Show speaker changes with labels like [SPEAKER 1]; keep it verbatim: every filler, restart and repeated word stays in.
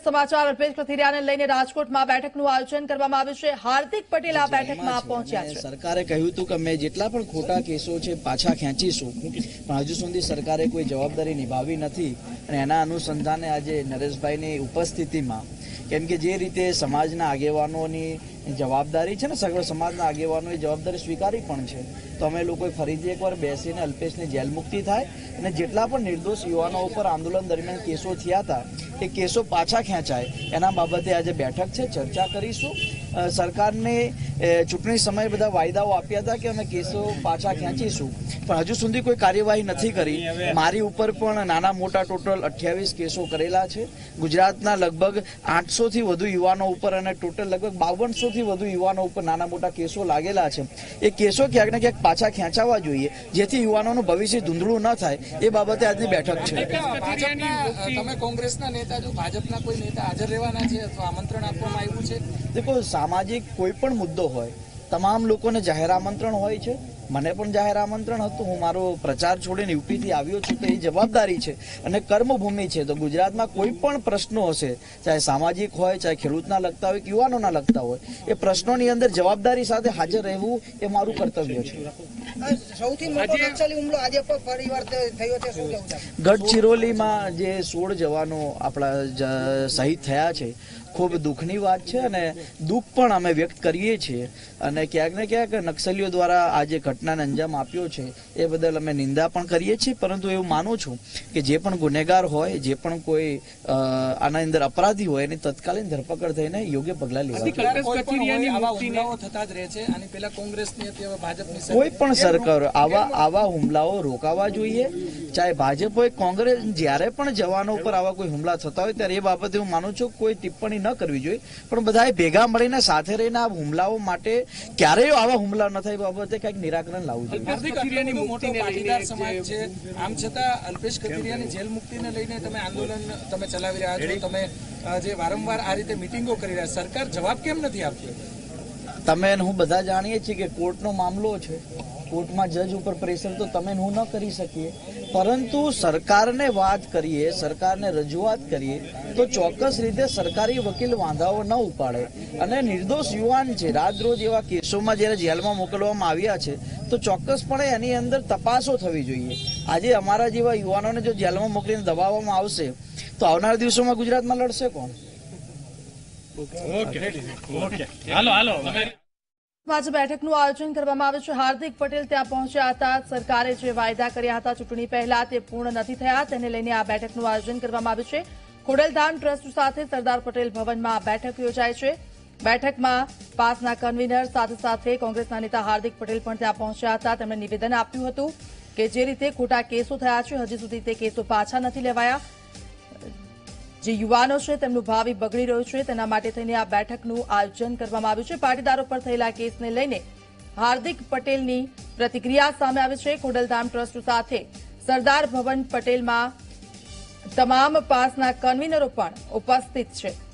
[SPEAKER 1] સમાચાર અલ્પેશ કથિરિયાને લઈને રાજકોટમાં બેઠકનું આયોજન કરવામાં આવ્યું છે। હાર્દિક પટેલ આ બેઠકમાં પહોંચ્યા છે।
[SPEAKER 2] સરકારે કહ્યું હતું કે અમે જેટલા પણ ખોટા કેસો છે પાછા ખેંચીશું, પણ હજુ સુધી સરકારે કોઈ જવાબદારી નિભાવી નથી અને એના અનુસંધાને આજે નરેશભાઈની ઉપસ્થિતિમાં, કેમ કે જે રીતે સમાજના આગેવાનોની જવાબદારી છે ને, સગળ સમાજના આગેવાનોની જવાબદારી સ્વીકારી પણ છે, તો અમે લોકોએ ફરીથી એકવાર બેસીને અલ્પેશની જેલ મુક્તિ થાય અને જેટલા પણ નિર્દોષ યુવાનો ઉપર આંદોલન દરમિયાન કેસો થયા હતા એ કેસો પાછા ખેંચાય એના બાબતે આજે બેઠક છે, ચર્ચા કરીશું। સરકારને ચૂંટણી સમયે બધા વાયદાઓ આપ્યા હતા કે અમે કેસો પાછા ખેંચીશું, પણ હજુ સુધી કોઈ કાર્યવાહી નથી કરી। મારી ઉપર પણ નાના મોટા ટોટલ અઠ્યાવીસ કેસો કરેલા છે। ગુજરાતના લગભગ આઠસો થી વધુ યુવાનો ઉપર અને ટોટલ લગભગ બાવનસો થી વધુ યુવાનો ઉપર નાના મોટા કેસો લાગેલા છે। એ કેસો ક્યાંક ને ક્યાંક પાછા ખેંચાવા જોઈએ, જેથી યુવાનોનું ભવિષ્ય ધૂંધળું ન થાય, એ બાબતે આજની બેઠક છે।
[SPEAKER 3] તમે કોંગ્રેસના નેતા જો ભાજપના કોઈ નેતા હાજર રહેવાના છે અથવા આમંત્રણ આપવામાં આવ્યું છે?
[SPEAKER 2] દેખો, સામાજિક કોઈ પણ મુદ્દો હોય તમામ લોકોને જાહેર આમંત્રણ હોય છે। મને પણ જાહેર આમંત્રણ હતું, હું મારો પ્રચાર છોડીને યુપીથી આવ્યો છું, તો એ જવાબદારી છે અને કર્મભૂમિ છે। તો ગુજરાતમાં કોઈ પણ પ્રશ્નો હશે, ચાહે સામાજિક હોય, ચાહે ખેડૂતના લગતા હોય, યુવાનોના લગતા હોય, એ પ્રશ્નોની અંદર જવાબદારી સાથે હાજર રહેવું એ મારું કર્તવ્ય છે।
[SPEAKER 4] સૌથી મોટો નક્સલી હુમલો આજે ફરીવાર થયો છે, શું કહેવું છે?
[SPEAKER 2] ગઢચિરોલીમાં જે સોળ જવાનો આપણા શહીદ થયા છે, ખૂબ દુઃખની વાત છે અને દુઃખ પણ અમે વ્યક્ત કરીએ છીએ અને ક્યાંક ને ક્યાંક નક્સલીઓ દ્વારા આ જે ઘટનાને અંજામ આપ્યો છે એ બદલ અમે નિંદા પણ કરીએ છીએ, પરંતુ એવું માનું છું કે જે પણ ગુનેગાર હોય, જે પણ કોઈ આના અંદર અપરાધી હોય, એની તત્કાલીન ધરપકડ થઈને યોગ્ય પગલાં
[SPEAKER 3] લેવા થતા જ રહે છે। આની પહેલા કોંગ્રેસની હતી, હવે ભાજપની।
[SPEAKER 2] કોઈ પણ સરકાર આવા આવા હુમલાઓ રોકાવા જોઈએ, ચાહે ભાજપ હોય, કોંગ્રેસ। જ્યારે પણ જવાનો ઉપર આવા કોઈ હુમલા થતા હોય ત્યારે એ બાબતે હું માનું છું કોઈ ટિપ્પણી ન કરવી જોઈએ, પણ બધાએ ભેગા મળીને સાથે રહીને આ હુમલાઓ માટે ક્યારેય આવા હુમલા ન થાય બાબતે કંઈક નિરાકરણ લાવવું જોઈએ।
[SPEAKER 3] મોટો પાટીદાર સમાજ છે, આમ છતાં અલ્પેશ કથિરિયાની જેલ મુક્તિને લઈને તમે આંદોલન તમે ચલાવી રહ્યા છો, તમે જે વારંવાર આ રીતે મિટિંગો કરી રહ્યા, સરકાર જવાબ કેમ નથી આપતી?
[SPEAKER 2] તમે હું બધા જાણીએ છીએ કે કોર્ટનો મામલો છે, કોર્ટમાં જજ ઉપર પ્રેશર તો તમે હું ન કરી શકીએ, પરંતુ સરકારને વાત કરીએ, સરકારને રજૂઆત કરીએ તો ચોક્કસ રીતે સરકારી વકીલ વાંધાઓ ન ઉપાડે અને નિર્દોષ યુવાન છે, રાત રોજ એવા કેસોમાં જ્યારે જેલમાં મોકલવામાં આવ્યા છે તો ચોક્કસપણે એની અંદર તપાસો થવી જોઈએ। આજે અમારા જેવા યુવાનોને જો જેલમાં મોકલીને દબાવવામાં આવશે તો આવનારા દિવસોમાં ગુજરાતમાં લડશે કોણ?
[SPEAKER 1] આજે બેઠકનું આયોજન કરવામાં આવ્યું છે। હાર્દિક પટેલ ત્યાં પહોંચ્યા હતા। સરકારે જે વાયદા કર્યા હતા ચૂંટણી પહેલા તે પૂર્ણ નથી થયા, તેને લઈને આ બેઠકનું આયોજન કરવામાં આવ્યું છે। ખોડલધામ ટ્રસ્ટ સાથે સરદાર પટેલ ભવનમાં આ બેઠક યોજાય છે। બેઠકમાં પાસના કન્વીનર સાથે સાથે કોંગ્રેસના નેતા હાર્દિક પટેલ પણ ત્યાં પહોંચ્યા હતા। તેમણે નિવેદન આપ્યું હતું કે જે રીતે ખોટા કેસો થયા છે હજી સુધી તે કેસો પાછા નથી લેવાયા, જે યુવાનો છે તેમનું ભાવિ બગડી રહ્યું છે, તેના માટે થઈને આ બેઠકનું આયોજન કરવામાં આવ્યું છે। પાટીદારો પર થયેલા કેસને લઈને હાર્દિક પટેલની પ્રતિક્રિયા સામે આવી છે। ખોડલધામ ટ્રસ્ટ સાથે સરદાર ભવન પટેલમાં તમામ પાસના કન્વીનરો પણ ઉપસ્થિત છે।